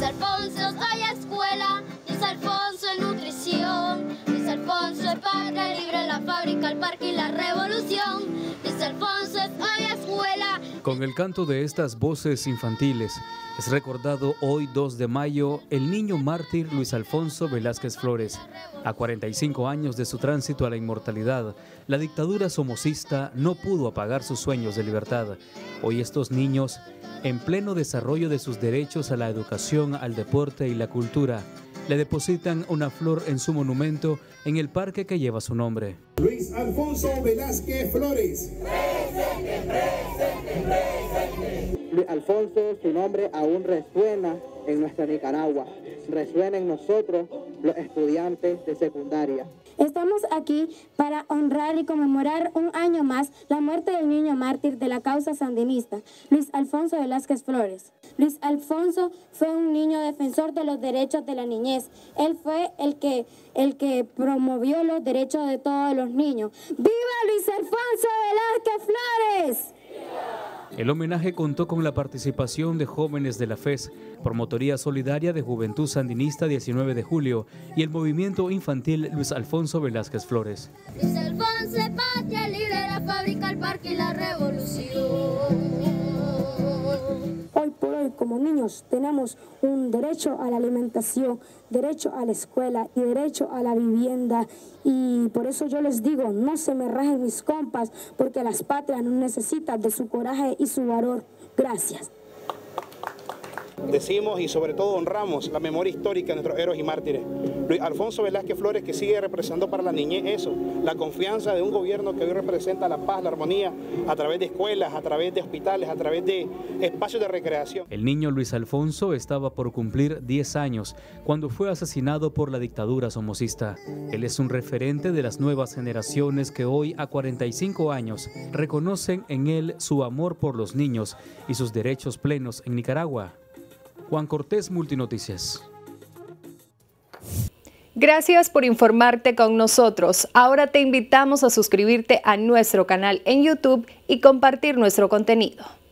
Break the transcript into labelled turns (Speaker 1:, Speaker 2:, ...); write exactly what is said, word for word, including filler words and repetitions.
Speaker 1: Alfonso hoy escuela, Luis Alfonso en nutrición, Luis Alfonso es patria libre, la fábrica, el parque y la revolución. Luis Alfonso es hoy escuela.
Speaker 2: Con el canto de estas voces infantiles, es recordado hoy dos de mayo el niño mártir Luis Alfonso Velázquez Flores. A cuarenta y cinco años de su tránsito a la inmortalidad, la dictadura somocista no pudo apagar sus sueños de libertad. Hoy estos niños, en pleno desarrollo de sus derechos a la educación, al deporte y la cultura, le depositan una flor en su monumento en el parque que lleva su nombre.
Speaker 3: Luis Alfonso Velázquez Flores.
Speaker 4: Presente, presente, presente. Luis Alfonso, su nombre aún resuena en nuestra Nicaragua, resuena en nosotros, los estudiantes de secundaria.
Speaker 5: Estamos aquí para honrar y conmemorar un año más la muerte del niño mártir de la causa sandinista, Luis Alfonso Velázquez Flores. Luis Alfonso fue un niño defensor de los derechos de la niñez. Él fue el que, el que promovió los derechos de todos los niños. ¡Viva Luis Alfonso Velázquez Flores!
Speaker 2: El homenaje contó con la participación de jóvenes de la F E S, Promotoría Solidaria de Juventud Sandinista diecinueve de julio y el movimiento infantil Luis Alfonso Velázquez Flores.
Speaker 1: Luis Alfonso es patria libre, la fábrica, el parque y la revolución.
Speaker 5: Hoy por hoy, como niños, tenemos un derecho a la alimentación, derecho a la escuela y derecho a la vivienda. Y por eso yo les digo, no se me rajen mis compas, porque las patrias no necesitan de su coraje y su valor. Gracias.
Speaker 3: Decimos y sobre todo honramos la memoria histórica de nuestros héroes y mártires. Luis Alfonso Velázquez Flores, que sigue representando para la niñez eso, la confianza de un gobierno que hoy representa la paz, la armonía, a través de escuelas, a través de hospitales, a través de espacios de recreación.
Speaker 2: El niño Luis Alfonso estaba por cumplir diez años cuando fue asesinado por la dictadura somocista. Él es un referente de las nuevas generaciones que hoy, a cuarenta y cinco años, reconocen en él su amor por los niños y sus derechos plenos en Nicaragua. Juan Cortés, Multinoticias.
Speaker 6: Gracias por informarte con nosotros. Ahora te invitamos a suscribirte a nuestro canal en YouTube y compartir nuestro contenido.